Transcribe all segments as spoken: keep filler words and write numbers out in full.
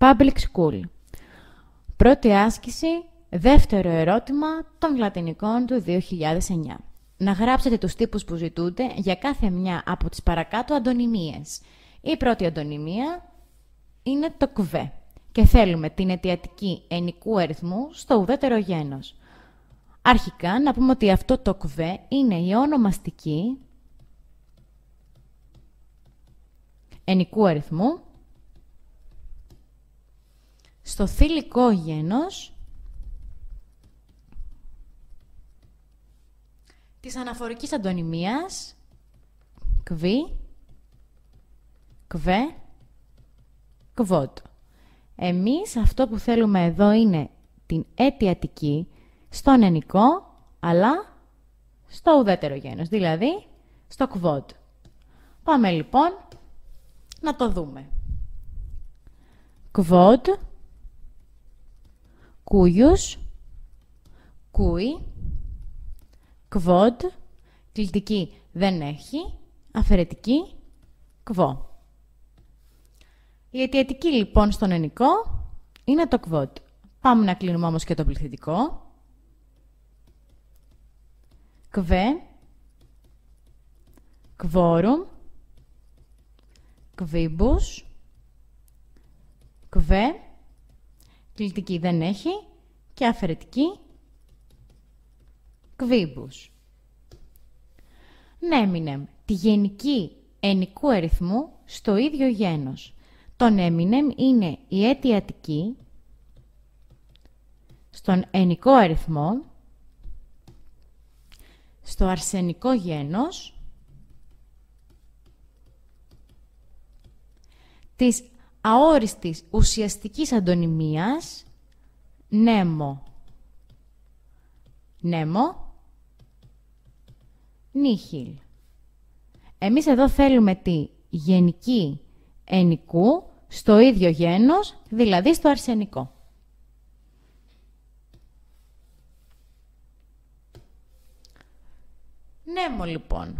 Public School. Πρώτη άσκηση, δεύτερο ερώτημα των λατινικών του δύο χιλιάδες εννιά. Να γράψετε τους τύπους που ζητούνται για κάθε μια από τις παρακάτω αντωνυμίες. Η πρώτη αντωνυμία είναι το κβέ και θέλουμε την αιτιατική ενικού αριθμού στο ουδέτερο γένος. Αρχικά, να πούμε ότι αυτό το κβέ είναι η ονομαστική ενικού αριθμού στο θηλυκό γένος της αναφορικής αντωνυμίας κβί, κβέ, κβότ. Εμείς αυτό που θέλουμε εδώ είναι την αιτιατική στον ενικό, αλλά στο ουδέτερο γένος, δηλαδή στο κβότ. Πάμε λοιπόν να το δούμε. Κβότ, κούιους, κούι, κβόντ, κλητική δεν έχει, αφαιρετική, κβό. Η αιτιατική λοιπόν στον ενικό είναι το κβότ. Πάμε να κλείνουμε όμως και το πληθυντικό. Κβέ, κβόρουμ, κβίμπους, κβέ, κλητική δεν έχει και αφαιρετική, κβίμπους. Νέμινεμ, τη γενική ενικού αριθμού στο ίδιο γένος. Το νέμινεμ είναι η αιτιατική στον ενικό αριθμό στο αρσενικό γένος της αόριστης ουσιαστικής αντωνυμίας νέμο, νέμο, νίχιλ. Εμείς εδώ θέλουμε τη γενική ενικού στο ίδιο γένος, δηλαδή στο αρσενικό. Νέμο λοιπόν.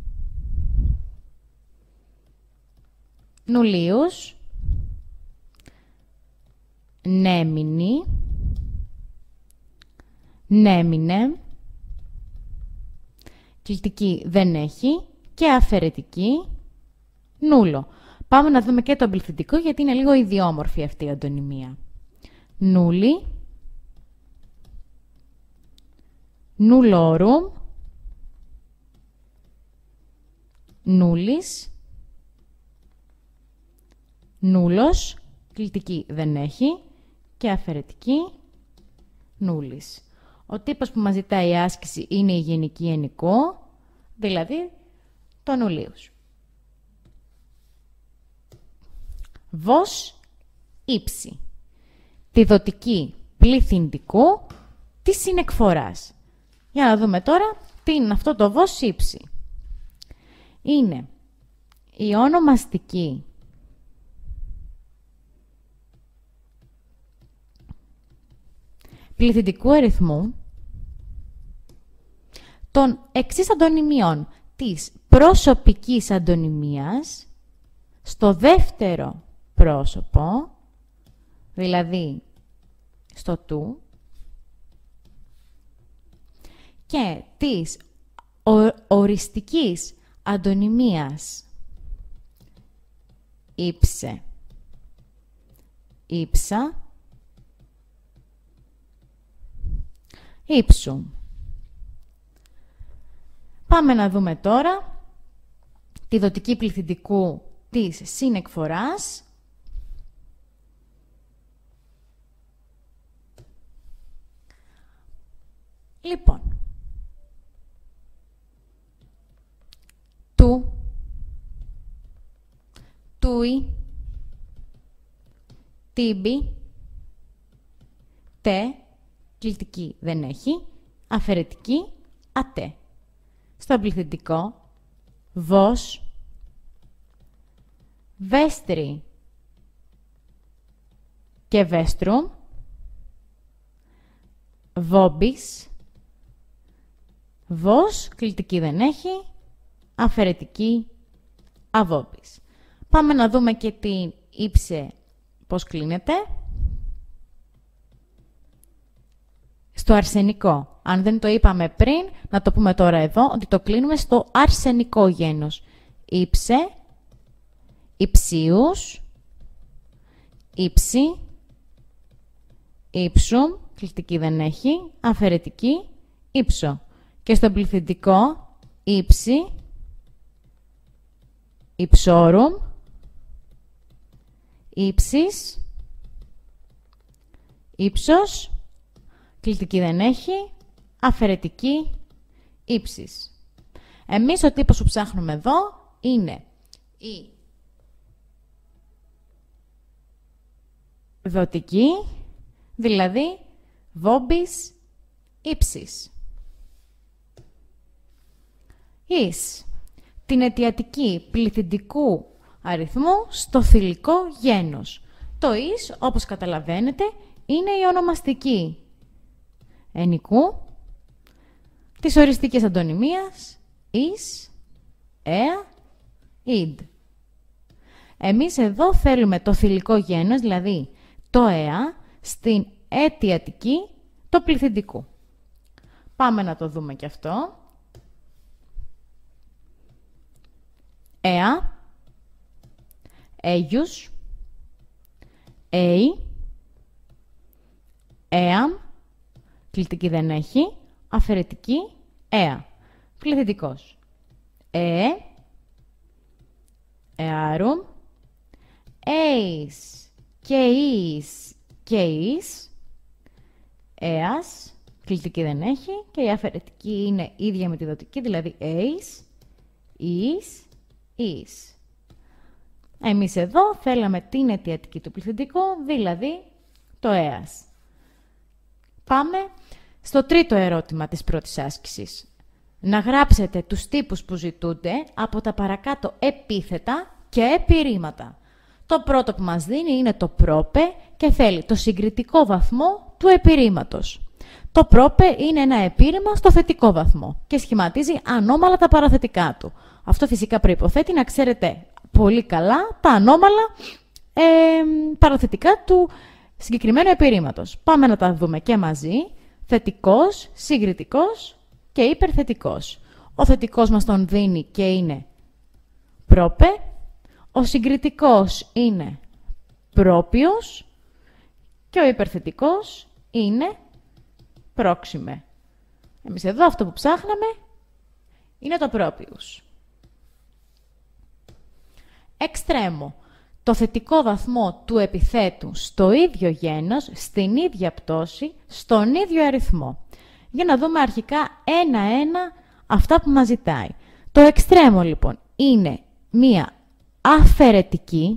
Νουλίους, νέμινη, νέμινε, κλητική δεν έχει και αφαιρετική, νούλο. Πάμε να δούμε και το πληθυντικό γιατί είναι λίγο ιδιόμορφη αυτή η αντωνυμία. Νούλι, νουλόρουμ, νούλης, νούλος, κλητική δεν έχει και αφαιρετική, νούλης. Ο τύπος που μας ζητάει η άσκηση είναι η γενική ενικό, δηλαδή το νουλίους. Βος, ύψη. Τη δοτική πληθυντικού της συνεκφοράς. Για να δούμε τώρα τι είναι αυτό το βος ύψη. Είναι η ονομαστική πληθυντικού αριθμού των εξής αντωνυμιών της προσωπικής αντωνυμίας στο δεύτερο πρόσωπο, δηλαδή στο του, και της οριστικής αντωνυμίας ύψε, ύψα, ύψου. Πάμε να δούμε τώρα τη δοτική πληθυντικού της συνεκφοράς. Λοιπόν, του, τούι, τίμπι, τε, κλητική δεν έχει, αφαιρετική, ατέ. Στο πληθυντικό, βος, βέστρι και βέστρουμ, βόμπις, βος, κλητική δεν έχει, αφαιρετική, αβόμπις. Πάμε να δούμε και την ύψε Πώς κλείνεται? Στο αρσενικό. Αν δεν το είπαμε πριν, να το πούμε τώρα εδώ, ότι το κλείνουμε στο αρσενικό γένος. Ήψε, υψίους, ύψη, ύψουμ, κλειστική δεν έχει, αφαιρετική, ύψο. Και στο πληθυντικό, ύψη, υψόρουμ, ύψης, ύψος, κλειστική δεν έχει, αφαιρετική, ύψης. Εμείς ο τύπος που ψάχνουμε εδώ είναι η δοτική, δηλαδή βόμπης ύψης. Εις την αιτιατική πληθυντικού αριθμού στο θηλυκό γένος. Το εις, όπως καταλαβαίνετε, είναι η ονομαστική ενικού της οριστικής αντωνυμίας εις, έα, ιντ. Εμείς εδώ θέλουμε το θηλυκό γένος, δηλαδή το έα, στην αιτιατική του πληθυντικού. Πάμε να το δούμε και αυτό. Έα, έγιους, έι, έαμ, κλειστική δεν έχει, αφαιρετική, έα, πληθυντικός. Ε, εάρουμ, έις, και εις, και εις, έας, κλειστική δεν έχει, και η αφαιρετική είναι ίδια με τη δοτική, δηλαδή έις, εις, εις. Εμείς εδώ θέλαμε την αιτιατική του πληθυντικού, δηλαδή το έας. Πάμε στο τρίτο ερώτημα της πρώτης άσκησης. Να γράψετε τους τύπους που ζητούνται από τα παρακάτω επίθετα και επιρρήματα. Το πρώτο που μας δίνει είναι το πρόπε και θέλει το συγκριτικό βαθμό του επιρρήματος. Το πρόπε είναι ένα επίρρημα στο θετικό βαθμό και σχηματίζει ανώμαλα τα παραθετικά του. Αυτό φυσικά προϋποθέτει να ξέρετε πολύ καλά τα ανώμαλα ε, παραθετικά του συγκεκριμένου επιρρήματος. Πάμε να τα δούμε και μαζί. Θετικός, συγκριτικός και υπερθετικός. Ο θετικός μας τον δίνει και είναι πρόπε. Ο συγκριτικός είναι πρόπιος και ο υπερθετικός είναι πρόξιμε. Εμείς εδώ αυτό που ψάχναμε είναι το πρόπιους. Εξτρέμο. Το θετικό βαθμό του επιθέτου στο ίδιο γένος, στην ίδια πτώση, στον ίδιο αριθμό. Για να δούμε αρχικά ένα-ένα αυτά που μας ζητάει. Το εξτρέμο λοιπόν είναι μία αφαιρετική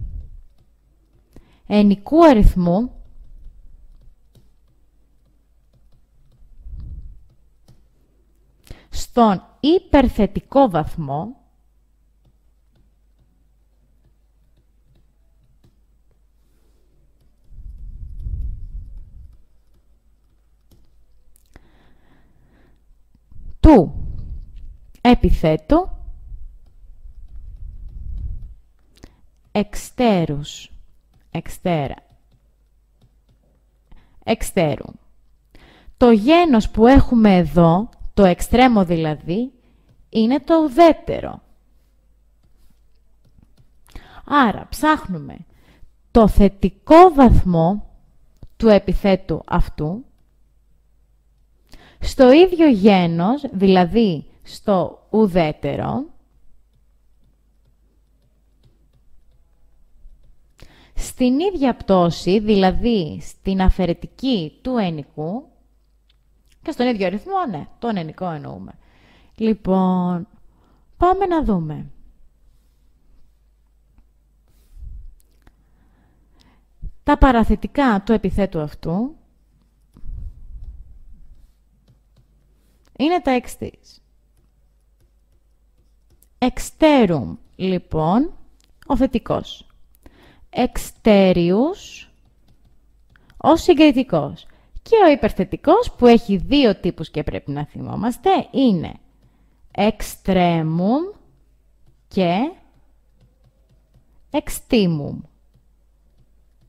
ενικού αριθμού στον υπερθετικό βαθμό του επιθέτου εξτέρους, εξτέρα, εξτέρου. Το γένος που έχουμε εδώ, το εξτρέμο δηλαδή, είναι το ουδέτερο. Άρα ψάχνουμε το θετικό βαθμό του επιθέτου αυτού στο ίδιο γένος, δηλαδή στο ουδέτερο, στην ίδια πτώση, δηλαδή στην αφαιρετική του ενικού, και στον ίδιο αριθμό, ναι, τον ενικό εννοούμε. Λοιπόν, πάμε να δούμε. Τα παραθετικά του επιθέτου αυτού είναι τα εξής. Εξτέρουμ, λοιπόν, ο θετικός. Εξτέριους, ο συγκριτικός. Και ο υπερθετικός, που έχει δύο τύπους και πρέπει να θυμόμαστε, είναι extremum και extimum.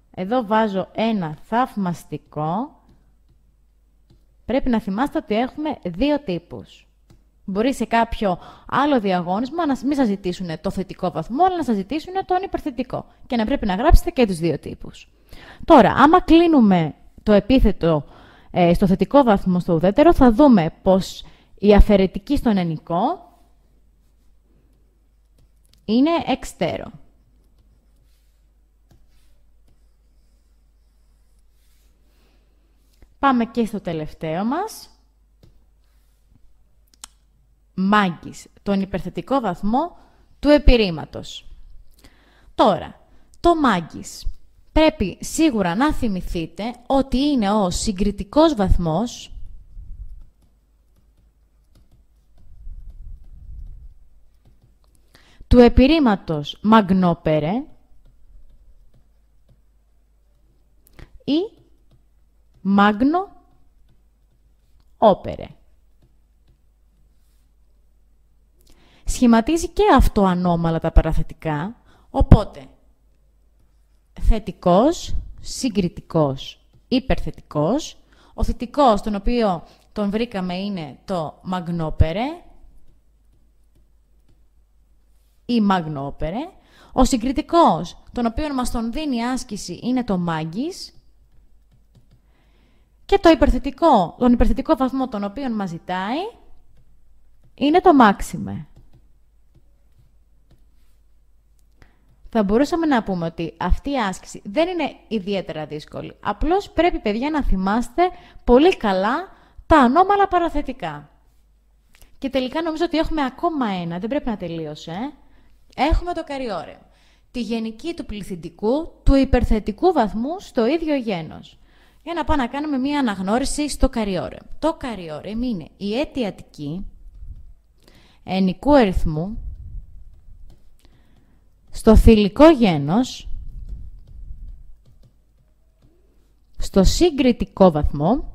Εδώ βάζω ένα θαυμαστικό. Πρέπει να θυμάστε ότι έχουμε δύο τύπους. Μπορεί σε κάποιο άλλο διαγώνισμα να μην σας ζητήσουν το θετικό βαθμό, αλλά να σας ζητήσουν τον υπερθετικό. Και να πρέπει να γράψετε και τους δύο τύπους. Τώρα, άμα κλείνουμε το επίθετο ε, στο θετικό βαθμό στο ουδέτερο, θα δούμε πως η αφαιρετική στον ενικό είναι εξτέρο. Πάμε και στο τελευταίο μας. Μάγκης, τον υπερθετικό βαθμό του επιρρήματος. Τώρα, το μάγκης πρέπει σίγουρα να θυμηθείτε ότι είναι ο συγκριτικός βαθμός του επιρρήματος μαγνόπερε ή μάγνο όπερε. Σχηματίζει και αυτό ανώμαλα τα παραθετικά, οπότε θετικός, συγκριτικός, υπερθετικός. Ο θετικός, τον οποίο τον βρήκαμε, είναι το μαγνόπερε ή μαγνόπερε. Ο συγκριτικός, τον οποίο μας τον δίνει η άσκηση, είναι το μάγκης. Και το υπερθετικό, τον υπερθετικό βαθμό, τον οποίο μας ζητάει, είναι το μάξιμε. Θα μπορούσαμε να πούμε ότι αυτή η άσκηση δεν είναι ιδιαίτερα δύσκολη. Απλώς πρέπει, παιδιά, να θυμάστε πολύ καλά τα ανώμαλα παραθετικά. Και τελικά νομίζω ότι έχουμε ακόμα ένα, δεν πρέπει να τελείωσε. Ε? Έχουμε το καριόρεμ. Τη γενική του πληθυντικού του υπερθετικού βαθμού στο ίδιο γένος. Για να πάμε να κάνουμε μία αναγνώριση στο καριόρεμ. Το καριόρεμ είναι η αιτιατική ενικού αριθμού στο θηλυκό γένος, στο συγκριτικό βαθμό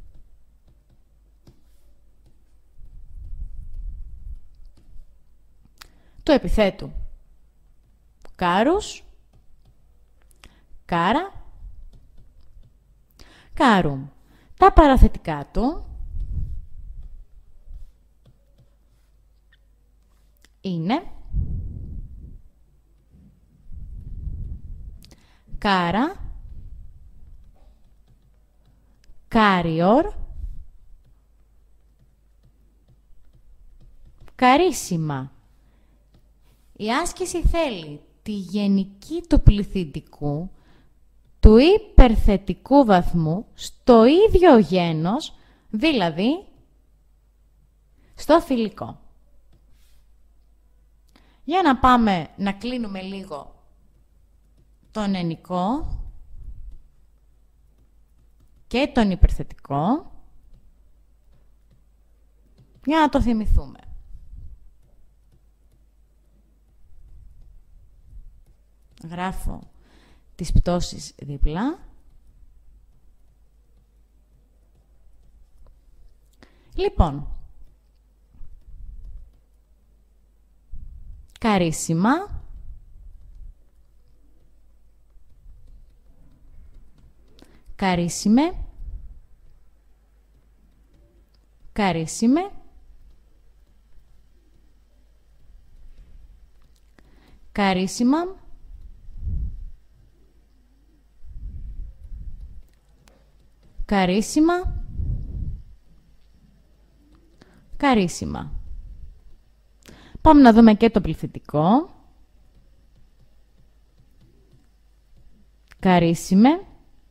του επιθέτου κάρους, κάρα, κάρουμ. Τα παραθετικά του είναι κάρα, κάριορ, καρίσιμα. Η άσκηση θέλει τη γενική του πληθυντικού του υπερθετικού βαθμού στο ίδιο γένος, δηλαδή στο θηλυκό. Για να πάμε να κλείνουμε λίγο τον ενικό και τον υπερθετικό, για να το θυμηθούμε. Γράφω τις πτώσεις δίπλα. Λοιπόν, καρίσιμα, καρίσιμε, καρίσιμε, καρίσιμα, καρίσιμα, καρίσιμα. Πάμε να δούμε και το πληθυντικό. Καρίσιμε,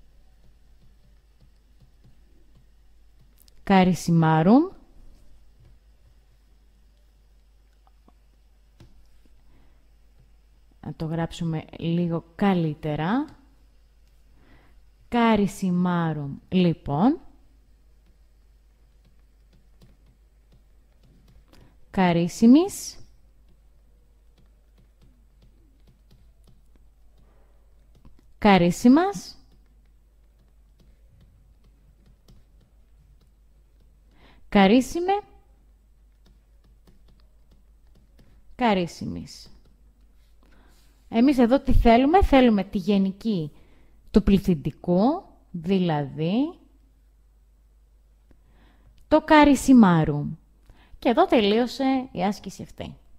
καρίσιμάρουμ, να το γράψουμε λίγο καλύτερα. Καρίσιμάρουμ, λοιπόν. Καρίσιμις, καρίσιμας, καρίσιμε, καρίσιμης. Εμείς εδώ τι θέλουμε? Θέλουμε τη γενική του πληθυντικού, δηλαδή το καρισιμάρου. Και εδώ τελείωσε η άσκηση αυτή.